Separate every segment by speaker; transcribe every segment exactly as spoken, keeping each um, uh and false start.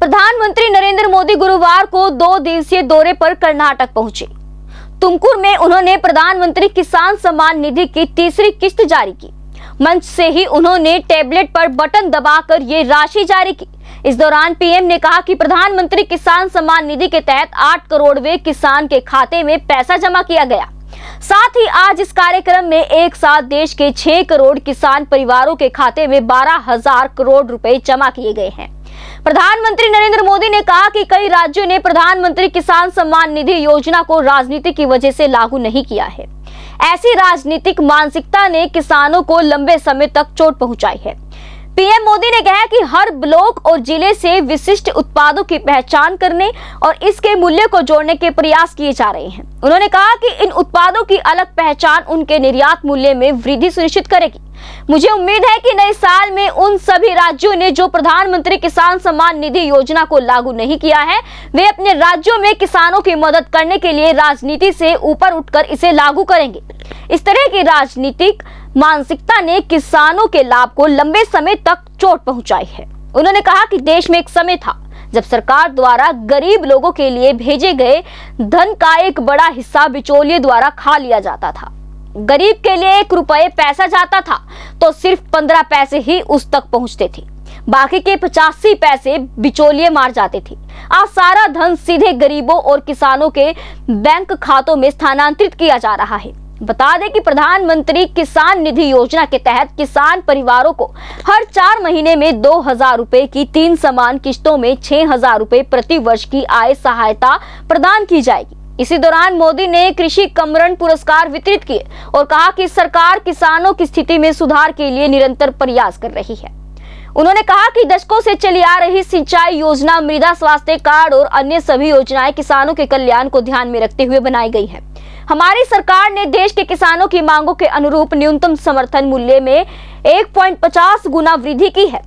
Speaker 1: प्रधानमंत्री नरेंद्र मोदी गुरुवार को दो दिवसीय दौरे पर कर्नाटक पहुंचे। तुमकुर में उन्होंने प्रधानमंत्री किसान सम्मान निधि की तीसरी किस्त जारी की। मंच से ही उन्होंने टैबलेट पर बटन दबाकर ये राशि जारी की। इस दौरान पीएम ने कहा कि प्रधानमंत्री किसान सम्मान निधि के तहत आठ करोड़वें किसान के खाते में पैसा जमा किया गया। साथ ही आज इस कार्यक्रम में एक साथ देश के छह करोड़ किसान परिवारों के खाते में बारह हजार करोड़ रुपए जमा किए गए हैं। प्रधानमंत्री नरेंद्र मोदी ने कहा कि कई राज्यों ने प्रधानमंत्री किसान सम्मान निधि योजना को राजनीति की वजह से लागू नहीं किया है। ऐसी राजनीतिक मानसिकता ने किसानों को लंबे समय तक चोट पहुंचाई है। पीएम मोदी ने कहा कि हर ब्लॉक और जिले से विशिष्ट उत्पादों की पहचान करने और इसके मूल्य को जोड़ने के प्रयास किए जा रहे हैं। उन्होंने कहा कि इन उत्पादों की अलग पहचान उनके निर्यात मूल्य में वृद्धि सुनिश्चित करेगी। मुझे उम्मीद है कि नए साल में उन सभी राज्यों ने जो प्रधानमंत्री किसान सम्मान निधि योजना को लागू नहीं किया है, वे अपने राज्यों में किसानों की मदद करने के लिए राजनीति से ऊपर उठकर इसे लागू करेंगे। इस तरह की राजनीतिक मानसिकता ने किसानों के लाभ को लंबे समय तक चोट पहुंचाई है। उन्होंने कहा कि देश में एक समय था जब सरकार द्वारा गरीब लोगों के लिए भेजे गए धन का एक बड़ा हिस्सा बिचौलिए द्वारा खा लिया जाता था। गरीब के लिए एक रुपये पैसा जाता था तो सिर्फ पंद्रह पैसे ही उस तक पहुंचते थे, बाकी के पचासी पैसे बिचौलिए मार जाते थे। आज सारा धन सीधे गरीबों और किसानों के बैंक खातों में स्थानांतरित किया जा रहा है। बता दें कि प्रधानमंत्री किसान निधि योजना के तहत किसान परिवारों को हर चार महीने में दो हजार रुपए की तीन समान किस्तों में छह हजार रुपए प्रति वर्ष की आय सहायता प्रदान की जाएगी। इसी दौरान मोदी ने कृषि कमरण पुरस्कार वितरित किए और कहा कि सरकार किसानों की स्थिति में सुधार के लिए निरंतर प्रयास कर रही है। उन्होंने कहा कि दशकों से चली आ रही सिंचाई योजना, मृदा स्वास्थ्य कार्ड और अन्य सभी योजनाएं किसानों के कल्याण को ध्यान में रखते हुए बनाई गई हैं। हमारी सरकार ने देश के किसानों की मांगों के अनुरूप न्यूनतम समर्थन मूल्य में एक पॉइंट पचास गुना वृद्धि की है।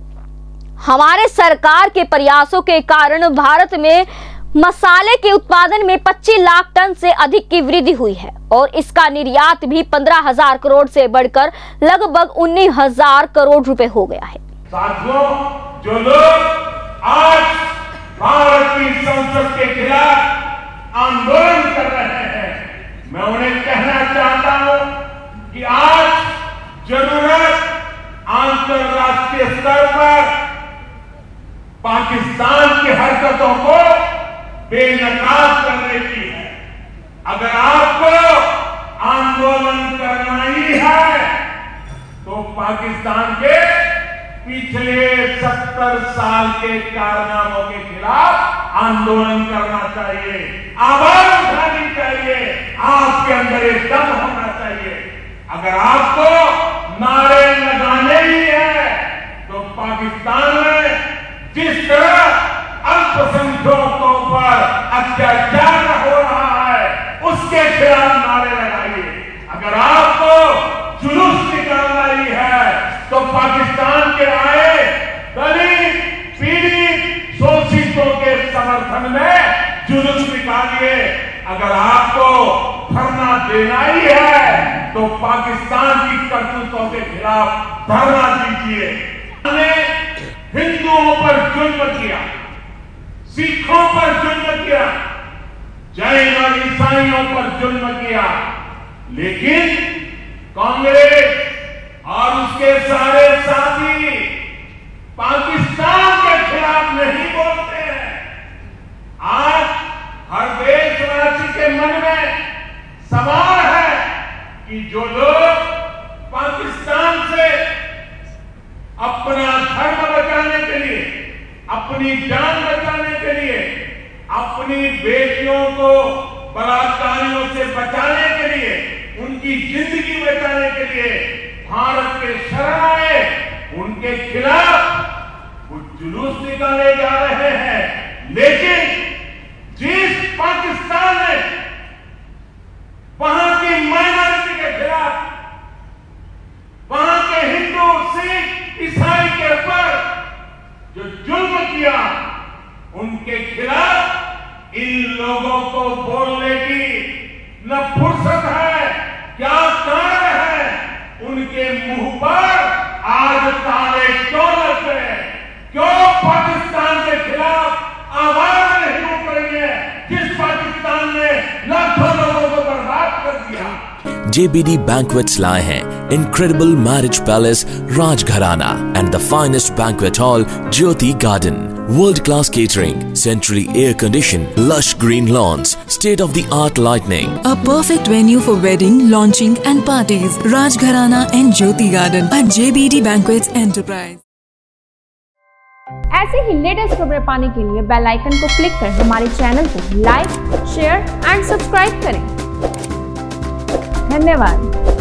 Speaker 1: हमारे सरकार के प्रयासों के कारण भारत में मसाले के उत्पादन में पच्चीस लाख टन से अधिक की वृद्धि हुई है और इसका निर्यात भी पंद्रह हजार करोड़ से बढ़कर लगभग उन्नीस हजार करोड़ रुपए हो गया है।
Speaker 2: साथियों, जो लोग आज भारत की संसद के खिलाफ आंदोलन कर रहे हैं, मैं उन्हें कहना चाहता हूं कि आज जरूरत अंतर्राष्ट्रीय स्तर पर पाकिस्तान की हरकतों को बेनकाब करने की है। अगर आपको आंदोलन करना ही है तो पाकिस्तान के पिछले सत्तर साल के कारनामों के खिलाफ आंदोलन करना चाहिए, आवाज उठानी चाहिए, आपके अंदर एक दम होना चाहिए। अगर आपको नारे लगाने ही है तो पाकिस्तान में जिस तरह अल्पसंख्यकों पर अत्याचार हो रहा है उसके खिलाफ नारे लगाइए। अगर आपको जुलूस निकालना ही है तो पाकिस्तान के आए दलित, पीड़ित, शोषितों के समर्थन में जुलूस निकालिए। अगर आपको धरना देना ही है तो पाकिस्तान की करतूतों के खिलाफ धरना दीजिए। हमने हिंदुओं पर जुल्म किया, सिखों पर जुल्म किया, जैन और ईसाइयों पर जुल्म किया, लेकिन कांग्रेस और उसके सारे साथी पाकिस्तान के खिलाफ नहीं बोलते हैं। आज हर देशवासी के मन में सवाल है कि जो लोग पाकिस्तान से अपना धर्म बचाने के लिए, अपनी जान बचाने के लिए, अपनी बेटियों को बलात्कारियों से बचाने के लिए, उनकी जिंदगी बचाने के लिए भारत के शरण आए, उनके खिलाफ कुछ जुलूस निकाले जा रहे हैं। लेकिन जिस पाकिस्तान ने वहां की माइनॉरिटी के खिलाफ, वहां के हिंदू, सिख, ईसाई के ऊपर जो जुल्म किया, उनके खिलाफ इन लोगों को बोलने की न फुर्सत है, क्या कारण है, उनके मुंह पर आज ताले क्यों लग गए? क्यों पाकिस्तान के खिलाफ
Speaker 3: J B D Banquets लाए हैं incredible marriage palace Rajgharana and the finest banquet hall Jyoti Garden. World-class catering, centrally air-conditioned, lush green lawns, state-of-the-art lighting.
Speaker 4: A perfect venue for wedding, launching and parties. Rajgharana and Jyoti Garden at J B D Banquets Enterprise.
Speaker 5: ऐसे ही latest खबरें पाने के लिए bell icon को click कर हमारे channel को like, share and subscribe करें। धन्यवाद।